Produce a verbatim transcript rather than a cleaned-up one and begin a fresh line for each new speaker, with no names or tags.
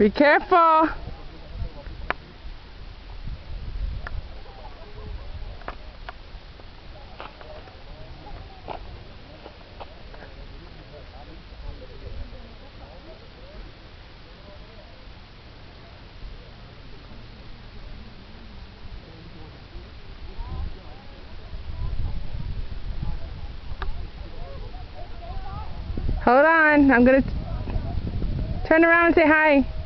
Be careful. Hold on, I'm gonna turn around and say hi.